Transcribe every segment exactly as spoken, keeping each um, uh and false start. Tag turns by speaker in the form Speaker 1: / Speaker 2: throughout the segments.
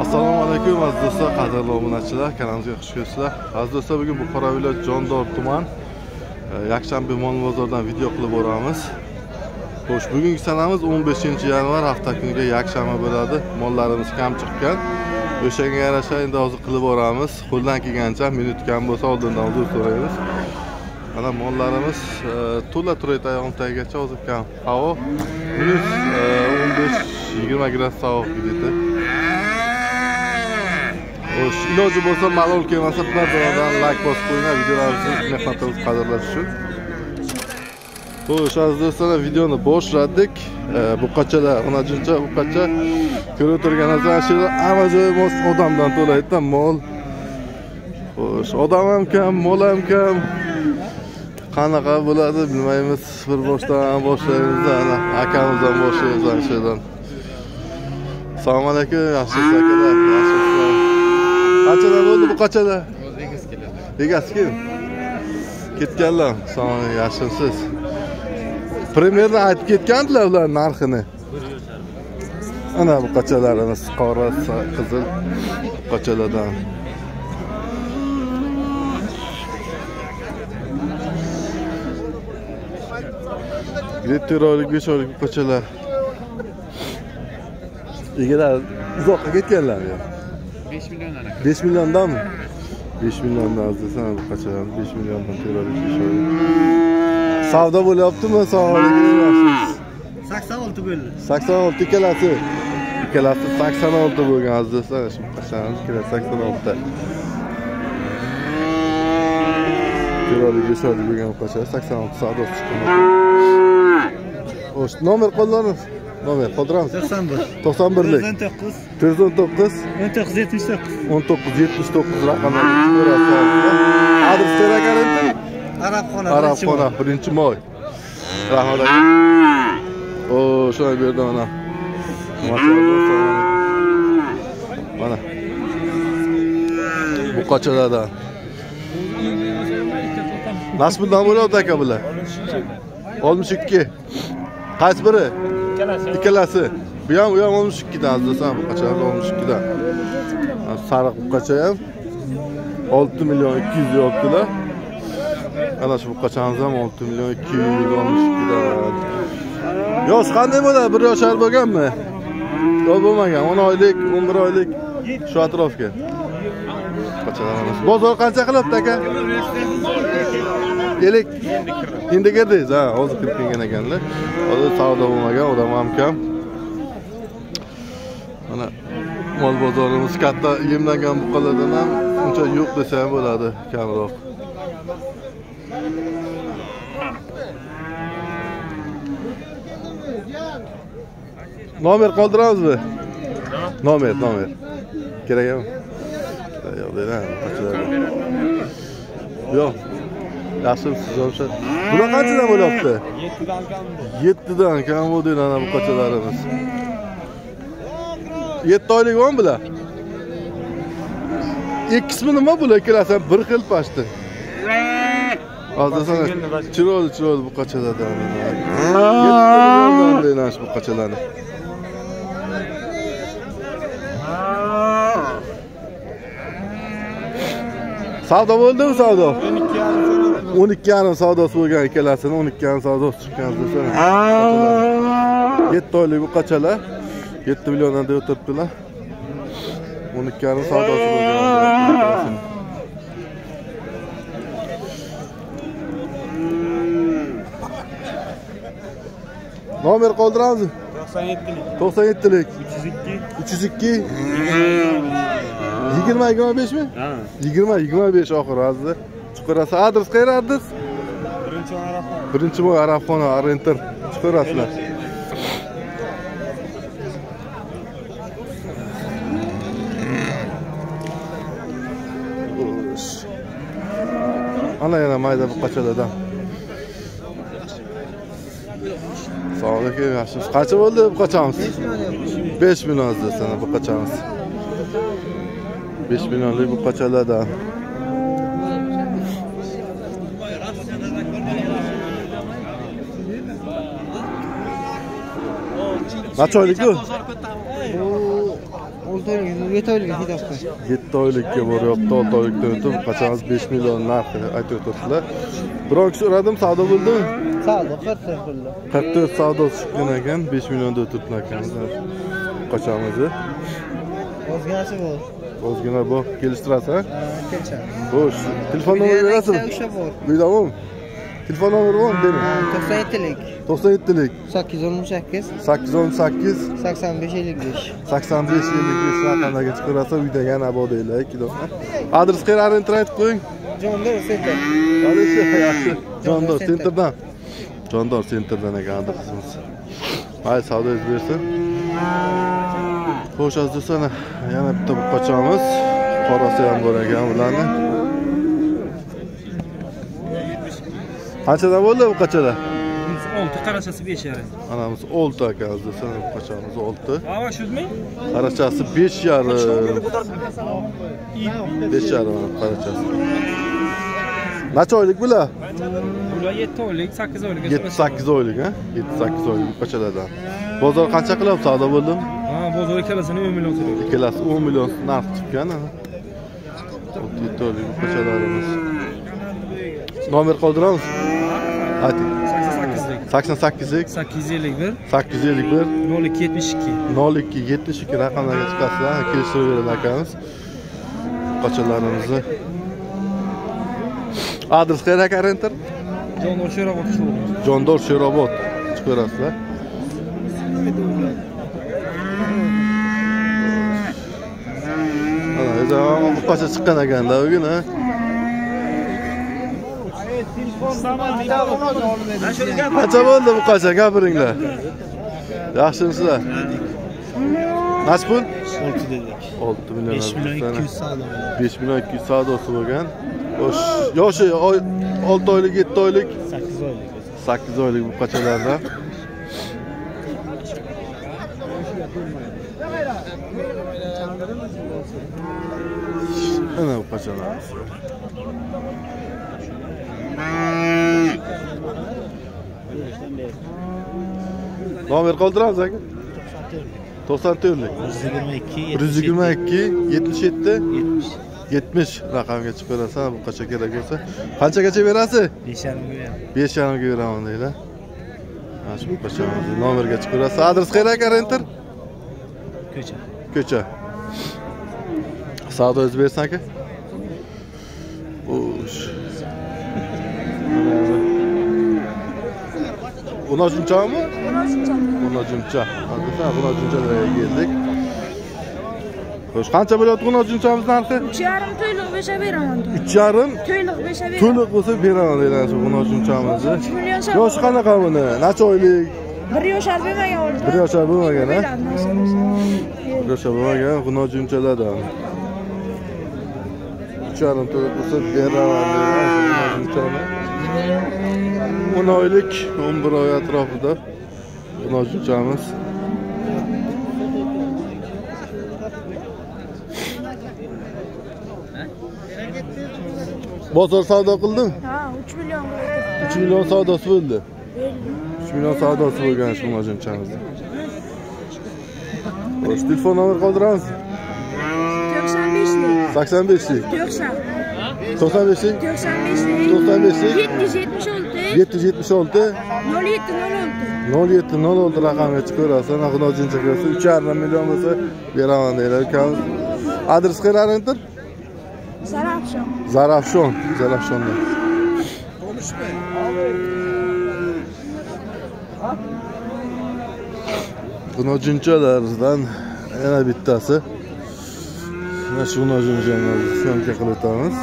Speaker 1: Assalomu alaykum aziz do'stlar, qadrli obunachilar, kanalimizga xush kelibsizlar. Aziz do'stlar, bugun Buxoro viloyat Jondor tuman yakshanba mol bozoridan video qilib boramiz. Xo'sh, bugungi sanamiz o'n beshinchi yanvar hafta kuniga yakshanba bo'ladi. Mollarimiz kam chiqqan. O'shanga yarasha endi hozir qilib boramiz. Qo'ldan kelgancha minut kam bo'lsa oldindan uzr so'raymiz. Mana mollarimiz to'la turay tayog'im tagigacha hozir kam. Havo minus o'n besh yigirma gradus sovuq edi. Xo'sh, iloji bo'lsa malol kelmasa bilan like bosib qo'yinglar, videolarimizni mehnatimiz qadrlash uchun. Xo'sh, aziz do'stlar, videoni boshladik. Bu qachalar, mana shuncha bu qacha ko'rib turganingizdan shunday hamma joy mos odamdan to'laydi, mol. Xo'sh, odam ham kam, mol ham kam. Qanaqa bo'ladi bilmaymiz. Bir boshdan boshlaymiz, ana akamizdan boshlaymiz anshadan. Assalomu alaykum, yaxshisiz akalar, yaxshisizlar. Qachalar bo'ldi bu qachalar? Egasi keladi. Egasi kim? Ketganlar. Sog'ing, yaxshisiz. Primerni aytib ketgandilar ular narxini. Ana bu qachalarimiz qora qizil qachalardan. yetti oylik, besh oylik qachalar. Egalar uzoqqa ketganlar ya. besh milliondan aka. besh milliondanmi? besh milliondan azizsan bu qachalar. besh milliondan to'laylik, besh oylik. Savdo bo'lyaptimi? Sog'lig'ingiz sakson olti bo'ldi. sakson olti ikkalasi. Ikkalasi sakson olti bo'lgan azizlar. Shu qachalarimiz keladi sakson olti. to'laylik, besh oylik bo'lgan qachalar sakson olti savdo chiqqan. Xo'sh, nomer qo'llanib. Nomer qoldiramiz. to'qson bir. to'qson birlik. to'rt to'qqiz. to'rt to'qqiz. o'n to'qqiz yetmish to'qqiz. o'n to'qqiz yetmish to'qqiz raqamlarni ko'rasiz. Adres Teragarentin. Arabxona. Arabxona birinchi moy. Rahmat aka. O, shunday berdi mana. Mana. Bu qachalardan. Nasibdan bo'lyapti aka bular. oltmish ikki. Qaysi biri? Ikkalasi. Ikkalasi. Bu ham, bu ham oltmish ikki dan azizsan, bu qachalar oltmish ikki dan. Sariq bu qacha ham olti million ikki yuz deyaptilar. Ana shu bu qachamiz ham olti million ikki yuz oltmish ikki dan. Yosh qanday bo'ladi? bir yoshar bo'lganmi? Yo'q bo'lmagan, o'n oylik, o'n bir oylik shu atrofga. Qachalarimiz. Bozor qancha qilyapti aka? Kelik. Endi kirdingiz, ha, hozir kirib kelgan ekanlar. Hozir savdo bo'lmagan, odam ham kam. Mana mol bozorimiz katta, yemlangan buqalardan ham uncha yo'q desa ham bo'ladi, kamroq. Nomer qoldiramizmi? Nomer, nomer. Kerakmi? Yo'q, deyman. Yo'q. Yaxshimisiz o'sha. Bular qanchadan bo'lyapti? yetti dan kam bu. yetti dan kam bo'ldi ana bu qachalarimiz. yetti oylik o'n bular. Ikkisi nima bular? Ikkalasi bir xil pashti. Hozir sana chiroyli chiroyli bu qachalardan. yetti dan bu qachalarni. Savdo bo'ldimi savdo? o'n ikki yarim savdosi bo'lgan ikkalasini, o'n ikki yarim savdosi chiqqan desana. yetti oylik bu qachalar yetti milliondan deb o'tiribdilar. o'n ikki yarim savdosi bo'lgan. Nomer qoldiramiz. to'qson yettilik. to'qson yettilik. uch yuz ikki. uch yuz ikki. yigirma yigirma besh mi? Ha. yigirma yigirma besh oxiri azizlar. Chiqarasiz. Adres qayerda adres? Birinchi moy Arabxona. Birinchi moy Arabxona, Arentir. Chiqarasizlar. Ana yana mayda bu qachalardan. Sog'lik aka, yaxshisiz. Qancha bo'ldi bu qachamiz? besh million azizlar bu qachamiz. besh millionlik bu qachalardan. Kaç aylık bu?
Speaker 2: olti oylik, yetti oylikka ketyapti.
Speaker 1: yetti oylikka boryapti, olti oylikdan o'tib, qachonmiz besh million narxi aytib o'tibdilar. Biroq so'radim, savdo bo'ldimi?
Speaker 2: Savdo qirq to'rt bo'ldi.
Speaker 1: qirq to'rt savdo chiqqan ekan, besh millionda o'tibdi ekan. Qachonmiz?
Speaker 2: O'zginasi bor.
Speaker 1: O'zgina bu kelishtirasiz, ha?
Speaker 2: Kelishadi.
Speaker 1: Xo'sh, telefon nomeri berasizmi? Bilaman. Telefon nomeri bormi? Bering.
Speaker 2: to'qson yettilik.
Speaker 1: to'qson yettilik.
Speaker 2: sakkiz yuz o'n sakkiz.
Speaker 1: sakkiz yuz o'n sakkiz.
Speaker 2: sakson besh ellik besh.
Speaker 1: sakson besh ellik besh raqamlarga chiqarasa, uyda yana abodaylar kilo. Adres qayerda internet qo'ying?
Speaker 2: Jondor Center.
Speaker 1: Alisi, yaxshi. Jondor Centerdan. Jondor Centerdan ekan adresimiz. Hayır, savdoyingiz bersin. Xo'sh, aziz do'stlar, yana bitta buqachamiz. Qorasi ham bor ekan bularni. Qanchadan bo'ldi buqachalar?
Speaker 3: olti, qarachasi besh yarim.
Speaker 1: Anamiz olti ekan, aziz do'stlar, buqachamiz olti.
Speaker 3: Ava shudmi?
Speaker 1: Qarachasi besh yarim. besh yarim qarachasi. Necha oylik bular?
Speaker 3: Bular yetti oylik, sakkiz oylik.
Speaker 1: yetti sakkiz oylik, ha? yetti sakkiz oylik buqachalardan. Bozor qancha qilib savdo bo'ldim?
Speaker 3: Ha, bozor ikkalasini o'n million so'raydi.
Speaker 1: Ikkalasi o'n million narx chiqqan. yetti oylik buqachalarimiz. Nomer qoldiramiz? Ayting. sakson sakkizlik.
Speaker 3: sakkiz yuz ellik bir.
Speaker 1: sakkiz yuz ellik bir.
Speaker 3: nol ikki yetmish ikki.
Speaker 1: nol ikki yetmish ikki raqamlarga chiqasizlar. Kelishtirib beradi akamiz. Buqachalarimizni. Adres qayerda ekan renter?
Speaker 3: Jondor Sherobod chiqadi.
Speaker 1: Jondor Sherobod chiqarasizlar. Ana, o'zi buqacha chiqqan ekanda bugun, ha? Qancha bo'ldi buqacha, gapiringlar. Yaxshimisizlar? Qancha pul?
Speaker 2: olti dedik.
Speaker 1: olti million.
Speaker 2: besh million ikki yuz savdo.
Speaker 1: besh million ikki yuz savdosi bo'lgan. Xo'sh, yoshi olti oylik, yetti oylik,
Speaker 2: sakkiz oylik.
Speaker 1: sakkiz oylik buqachalardan. Ana buqachalarimiz. Nomer qoldiramiz aka? to'qson to'rtlik. bir yuz yigirma ikki yetmish yetti yetmish raqamga chiqarasan, buqacha kerak bo'lsa. Qanchagacha berasiz?
Speaker 2: besh yarimga beraman.
Speaker 1: besh yarimga beraman deylar. Mana shu buqachamizni nomerga chiqarasiz. Adres qayerda ekan renter?
Speaker 2: Ko'cha.
Speaker 1: Ko'cha. Savdoyingiz bersin aka? Xo'sh. Buna juncha mı? Buna juncha. Hadi buna junchalarga keldik. Xo'sh, qancha bo'lyapti buna junchamiz narxi?
Speaker 4: uch yarim to'yliq besha beraman.
Speaker 1: uch yarim
Speaker 4: To'yliq besha beraman.
Speaker 1: to'liq bo'lsa beraman deylar shu buna junchamizni. Yoshi qanaqa buni? Necha oylik?
Speaker 4: bir yoshar bo'lmagan oldi.
Speaker 1: bir yoshar bo'lmagan, ha? bir yoshar bo'lmagan buna junchalardan. uch yarim to'liq bo'lsa beraman deylar buna junchani. o'n oylik, o'n bir oy atrofida buna junchamiz. Bozor savdo qildim?
Speaker 4: Ha, uch million.
Speaker 1: uch million savdosi bo'ldi. uch million savdosi bo'lgan shu junchamizni. Xo'sh, telefon nomer qoldiramiz?
Speaker 4: to'qson beshlik.
Speaker 1: sakson beshlik.
Speaker 4: to'qson.
Speaker 1: to'qson beshlik.
Speaker 4: to'qson beshlik.
Speaker 1: to'qson beshlik.
Speaker 4: yetti yuz yetmish olti.
Speaker 1: yetti yuz yetmish olti.
Speaker 4: nol yetti nol olti.
Speaker 1: nol yetti nol olti raqamga chiqarasiz. Xudo juncha kelsa uch yarim million bo'lsa beraman deylar. Adres qayerda renter?
Speaker 4: Zarafshon.
Speaker 1: Zarafshon, Zarafshonda. Buna junchalardan yana bittasi. Mana shu buna junchani syomka qilib o'tamiz.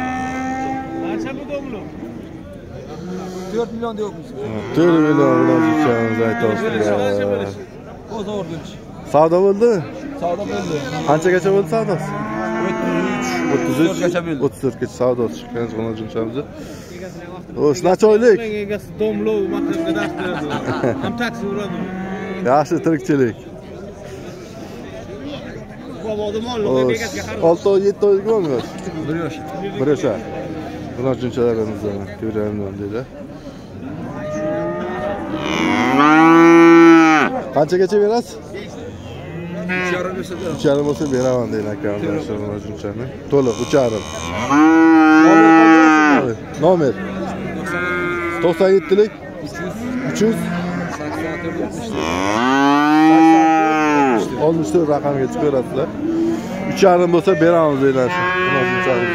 Speaker 3: to'rt million deyapmiz.
Speaker 1: to'rt million buna junchamizni aytamiz.
Speaker 3: Bozor bo'lish.
Speaker 1: Savdo bo'ldi?
Speaker 3: Savdo bo'ldi.
Speaker 1: Qanchagacha bo'ldi savdosi? o'ttiz uch
Speaker 3: gacha bo'ldi.
Speaker 1: o'ttiz to'rt gacha savdosi chiqqan buna junchamizni. Xo'sh, necha oylik?
Speaker 3: Egasi domlov maktabga dars beradi. Ham taksi uradi.
Speaker 1: Yaxshi tirikchilik.
Speaker 3: Bobodim olib egasiga qarab.
Speaker 1: olti oy, yetti oylik bormi?
Speaker 3: bir yosh.
Speaker 1: bir yoshar. Buna junchalarimizdan ko'raman deydi. Qanchagacha berasiz? uch yarim bo'lsa beraman deydi akamiz mana shunchani. To'liq uch yarim. Nomer to'qson yettilik uch yuz oltmish to'rt raqamga chiqarasizlar. uch yarim bo'lsa beramiz deydi shu. Mana shunchalik.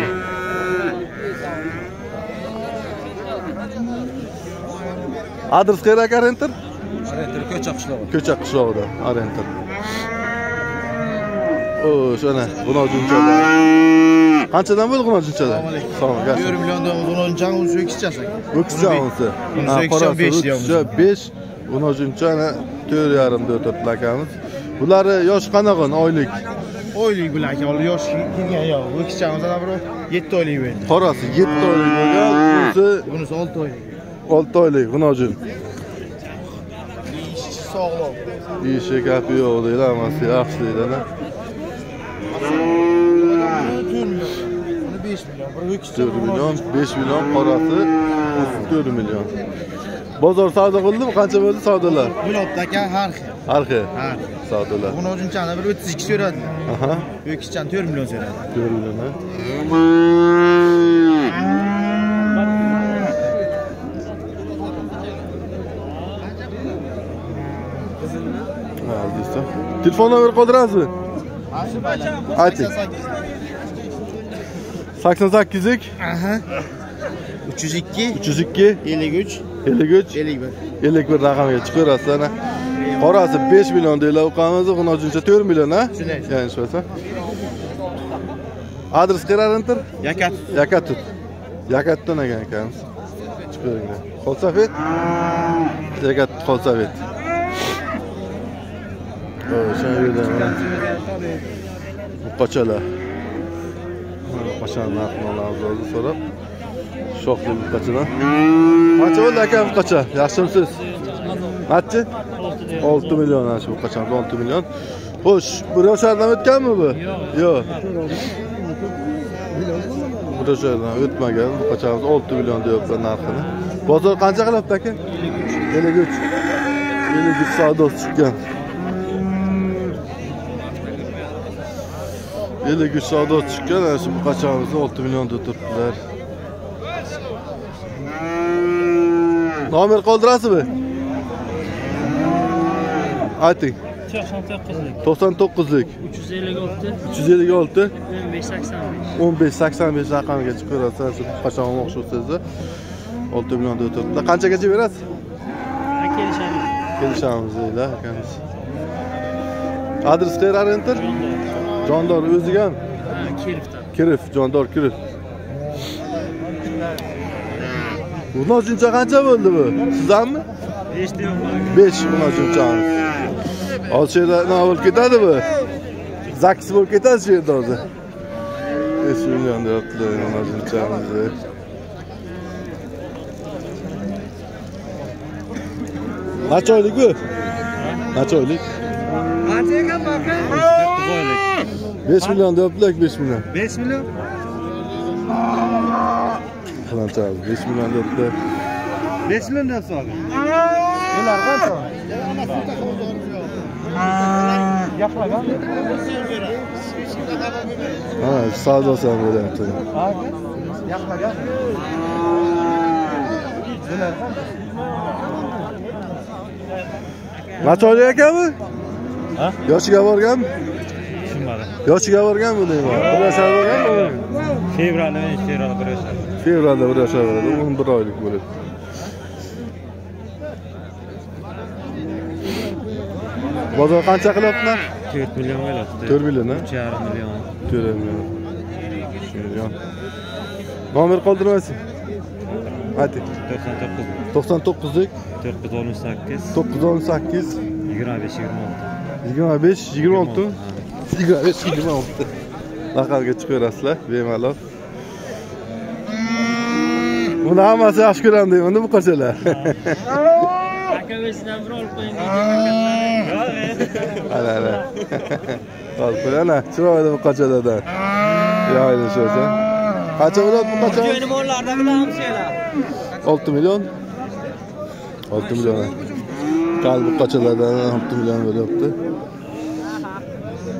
Speaker 1: Adres qayerda aka Renter?
Speaker 3: Renter ko'cha qishlog'i.
Speaker 1: Ko'cha qishlog'ida, Renter. O, shuna, buni junchalar. Qanchadan bo'ldi buni junchalar? Salom,
Speaker 2: bir million do'g'izdan o'zi ikkichasi.
Speaker 1: O'kishansi. Ha, qarasa besh, buni junchani to'rt yarim deb turibdi. Bular yosh qanaqa oylik?
Speaker 2: Oylik bular aka, yosh kelgan yo'q. O'kishanimizdan bir yetti oylik bo'ldi.
Speaker 1: Qarasi yetti oylik bo'lgan, bunisi
Speaker 2: bunisi olti oylik.
Speaker 1: olti oylik g'unojin.
Speaker 2: Sog'lom.
Speaker 1: İşi gapi yo'q deydi, amasi yaxshi deydi. to'rt million, besh million qorasi to'rt million. Bozor savdo qildimi? Qancha bo'ldi savdolar?
Speaker 2: Bo'libdi aka, har xil.
Speaker 1: Har xil.
Speaker 2: Ha.
Speaker 1: Savdolar.
Speaker 2: Buni o'zinchani bir o'ttiz ikki so'radi.
Speaker 1: Aha.
Speaker 2: O'kishan to'rt million so'radi.
Speaker 1: to'rt million. Telefon nomeri qoldirasizmi? Ayting. sakson sakkizlik.
Speaker 2: Aha. uch yuz ikki,
Speaker 1: uch yuz ikki,
Speaker 2: ellik uch,
Speaker 1: ellik uch,
Speaker 2: ellik bir.
Speaker 1: ellik bir raqamga chiqarasiz ana. Qorasi besh million deylar, uqamiz, g'unojincha to'rt million, ha? Ya'ni shuncha. Adres qayerda?
Speaker 2: Yakat.
Speaker 1: Yakatut. Yakatdan ekan akamiz. Chiqaringlar. Xolsafet. Yakat Xolsafet. O'sha yerda mana qochalar. Mana qochalar narxini so'rab, shoxli qochalar. Qancha bo'ldi aka bu qocha? Yaxshimisiz? Qancha? olti million ana shu qochamiz olti million. Xo'sh, bu ro'shardan o'tganmi bu? Yo'q. Bu ro'shardan o'tmagan. Bu qochamiz olti million deyapti narxini. Bozor qancha qilyapti aka? ellik uch. ellik uch savdosi chiqqan. ellik uch savdo chiqqan, ana shu qochamizni olti million deb turibdilar. Nomer qoldirasizmi? Ayting. to'qson to'qqizlik.
Speaker 5: uch yuz ellik olti.
Speaker 1: uch yuz ellik olti.
Speaker 5: o'n besh sakson besh.
Speaker 1: o'n besh sakson besh raqamiga chiqarasiz. Shu qachon o'xshaysiz? olti million deb turibdilar. Qanchagacha berasiz?
Speaker 5: Kelishamiz.
Speaker 1: Kelishamiz deylar akamiz. Adres qayerda Renter? Jondor o'ziga ham?
Speaker 5: Ha, Kirifdan.
Speaker 1: Kirif, Jondor Kirif. G'unojincha qancha bo'ldi bu? Sizdanmi?
Speaker 5: besh deyman.
Speaker 1: besh g'unojinchamiz. Hozir shu yerda nima bo'lib ketadi bu? Zakis bo'lib ketadi shu yerda hozir. besh million deyaptilar g'unojinchamizni. Qancha oylik bu? Qancha oylik?
Speaker 3: Qancha ekan bakın?
Speaker 1: besh million deyaptilar, besh million.
Speaker 3: besh million?
Speaker 1: Qancha? besh million deyaptilar.
Speaker 3: besh million deyapsiz abi.
Speaker 2: Ular qancha? Yo'qlagan.
Speaker 1: Ha, savdosi ham bo'lyapti.
Speaker 2: Ha, yo'qlagan. Ular qancha?
Speaker 1: Qancha oylik ekan bu?
Speaker 2: Ha?
Speaker 1: Yoshiga borganmi?
Speaker 2: Tushunmadim.
Speaker 1: Yoshiga borganmi deyman? Bir yoshga borganmi?
Speaker 2: Fevralda, fevralda bir yoshga.
Speaker 1: Fevralda bir yoshga boradi, o'n bir oylik bo'ladi. Bozor qancha qilyaptilar?
Speaker 2: to'rt million bo'lyapti.
Speaker 1: to'rt million, ha?
Speaker 2: uch yarim million.
Speaker 1: to'rt million. uch million. Nomer qoldirmaysiz? Ayting.
Speaker 2: to'qson to'qqiz.
Speaker 1: to'qson to'qqizlik.
Speaker 2: to'rt yuz o'n sakkiz.
Speaker 1: to'qqiz yuz o'n sakkiz.
Speaker 2: yigirma besh yigirma olti.
Speaker 1: yigirma besh yigirma olti. yigirma besh yigirma olti. Raqamga chiqarasizlar, bemalol. Buni hammasi yaxshi ko'raman deyman, bu qochalar.
Speaker 5: Aka o'zidan bir olib qo'ying.
Speaker 1: Ana ana. Olib qo'y ana, chiroyli bu qochalardan. Yo'yli sho'sa. Qancha bo'ladi bu qocha?
Speaker 5: Jo'ni mollarda bilamiz sizlar.
Speaker 1: olti million. olti million. Qalbi qochalardan olti million bo'lyapti.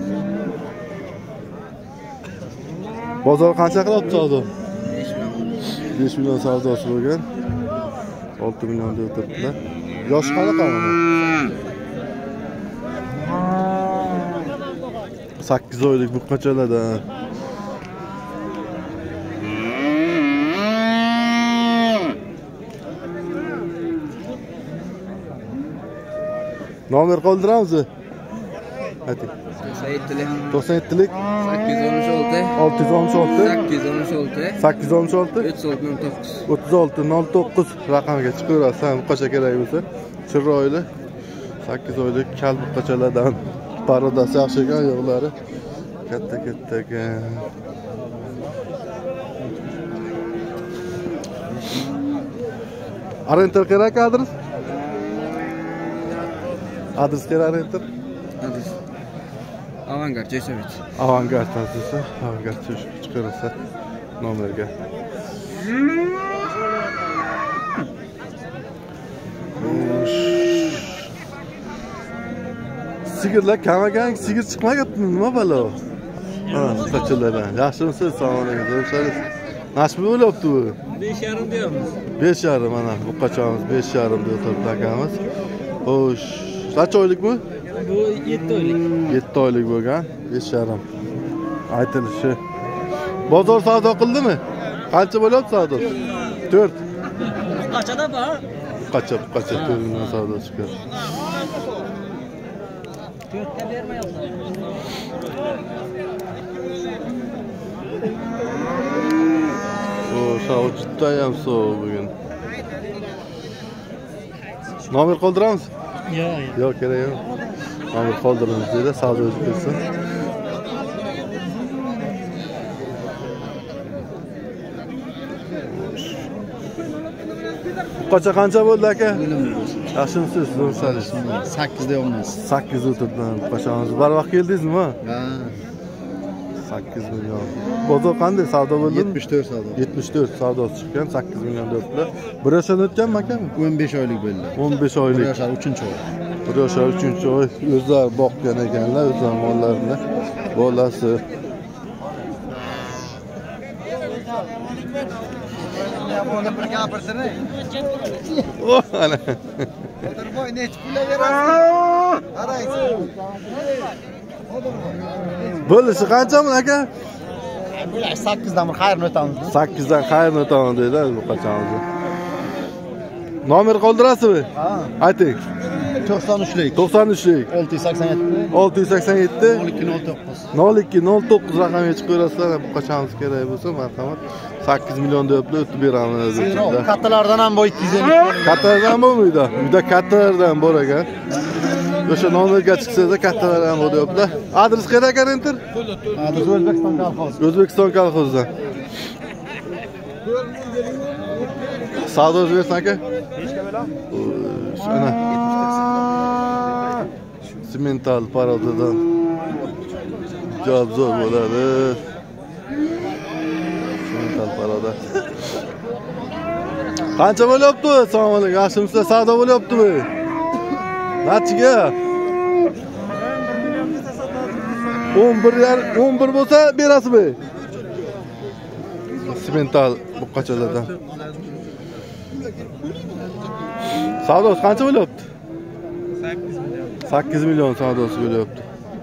Speaker 1: Bozor qancha qilyapti savdo? besh million savdosi bo'lgan. olti million deb turibdilar. Yosh qanaqa mana? sakkiz oylik buqachalardan. Nomer qoldiramiz. Ayting. to'qson yettilik
Speaker 6: sakkiz yuz oltmish olti
Speaker 1: olti yuz oltmish olti
Speaker 6: sakkiz yuz oltmish olti
Speaker 1: sakkiz yuz oltmish olti
Speaker 6: o'ttiz olti nol to'qqiz
Speaker 1: o'ttiz olti nol to'qqiz raqamga chiqaverasiz. Buqacha kerak bo'lsa, chiroyli sakkiz oylik kal buqachalardan. Parodasi yaxshi ekan, yo'qlari katta katta ekan. Arentor kerak adres? Adres kerak arentor?
Speaker 6: adres Avangard Jesovich.
Speaker 1: Avangard adresi, Avangard chiqarsa nomerga. Sigirlar kamagan, sigir chiqmaganmi? Nima balo? Ha, buqachalardan. Yaxshimisiz? Assalomu alaykum. Nashmi bo'lyapti bu?
Speaker 5: besh yarim deyapmiz.
Speaker 1: besh yarim mana buqachamiz besh yarim deb turibdi akamiz. Xo'sh, qancha oylikmi?
Speaker 5: Bu yetti oylik.
Speaker 1: yetti oylik bo'lgan, besh yarim. Aytilishi. Bozor savdo qildimi? Qancha bo'lyapti savdo? to'rt.
Speaker 5: Qachada bor?
Speaker 1: Buqacha, buqacha to'rt million savdo chiqadi.
Speaker 5: to'rtga bermayapman.
Speaker 1: Savdo judayam so'q bugun. Nomer qoldiramiz?
Speaker 5: Yo'q, yo'q.
Speaker 1: Yo'q, kerak yo'q. Nomer qoldiramiz deydi, savdochi kelsin. Buqacha qancha bo'ldi aka? Yaxshimisiz? Zo'rsangiz.
Speaker 2: sakkiz da olmaz.
Speaker 1: sakkiz o'tirdan buqachamiz. Barvaqt keldingizmi?
Speaker 2: Ha.
Speaker 1: sakkiz million. Bozor qanday savdo bo'ldi?
Speaker 2: yetmish to'rt savdo.
Speaker 1: yetmish to'rt savdosi chiqqan, sakkiz million debdilar. Bir yoshdan o'tganmi akami?
Speaker 2: o'n besh oylik bo'ldi.
Speaker 1: o'n besh oylik.
Speaker 2: bir yoshar uchinchi oy.
Speaker 1: bir yoshar uchinchi oy. O'zlari boqgan ekanlar, o'z mollarini. Bolasi. Oh, ana. Bo'lishi qanchami aka?
Speaker 2: sakkiz dan bir xayrni o'tamiz.
Speaker 1: sakkiz dan xayrni o'taman deydi bu qachonimiz. Nomer qoldirasizmi?
Speaker 2: Ha.
Speaker 1: Ayting.
Speaker 2: to'qson uchlik.
Speaker 1: to'qson uchlik.
Speaker 2: olti yuz sakson yetti.
Speaker 1: olti yuz sakson yetti.
Speaker 2: nol ikki nol to'qqiz.
Speaker 1: nol ikki nol to'qqiz raqamga chiqaverasizlar. Bu qachonimiz kerak bo'lsa, marhamat. sakkiz million deb o'tib beramiz dedi.
Speaker 2: Kattalardan ham bor ikki yuz ellik.
Speaker 1: Kattalardan bo'lmaydi. Uyda kattalardan bor ekan. O'sha nomerga chiqsa-da kattalar ham bor deyaptilar. Adres kerak arentor?
Speaker 2: Adres O'zbekiston kolxoz.
Speaker 1: O'zbekiston kolxozidan. Savdoz bersan aka? Ana. Simental parodadan. Javob zo'r bo'ladi. Simental paroda. Qancha bo'lyapti? Assalomu alaykum. Yaxshimisiz? Savdo bo'lyaptimi? Nachiga? o'n bir o'n bir bo'lsa berasizmi? Simental buqachalardan. Savdosi qancha bo'lyapti?
Speaker 3: sakkiz million.
Speaker 1: sakkiz million savdosi bo'lyapti.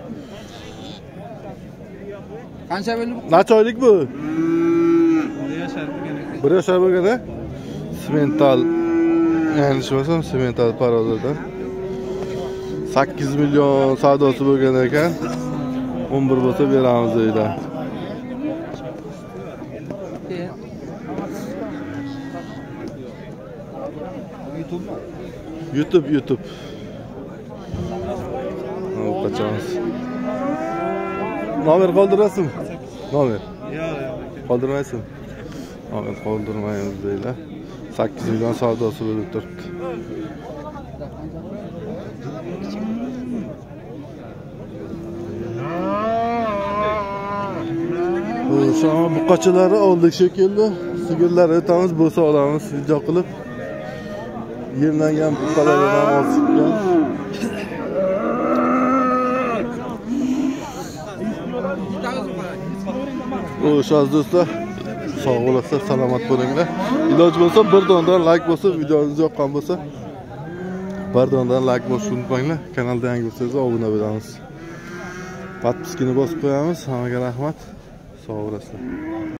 Speaker 6: Qancha bo'ldi?
Speaker 1: Necha oylik bu?
Speaker 3: bir yoshar bo'lgan.
Speaker 1: bir yoshar bo'lgan-a? Simental, ya'ni shunaqasi simental parodadan. sakkiz million savdosi bo'lgan ekan. o'n bir bo'lsa beramiz deydi. YouTube YouTube. Bu qachonmiz? Nomer qoldirasizmi? Nomer.
Speaker 3: Yo'q, yo'q.
Speaker 1: Qoldirmaysiz. Nomer qoldirmaymiz deylar. sakkiz million savdosi bo'lib turibdi. O'sha buqachilari oldik shekilli. Sigirlar o'tamiz, bo'lsa olamiz video qilib. Yemlangan buqalardan ham olib chiqqan. Xo'sh, aziz do'stlar, sog' bo'lasizlar, salomat bo'linglar. Iloji bo'lsa bir dondan like bosib, videongiz yoqqan bo'lsa bir dondan like bosishni unutmanglar. Kanalda yangi bo'lsangiz obuna bo'lamiz. Podpiskani bosib qo'yamiz. Hammaga rahmat. Sog' bo'lasizlar.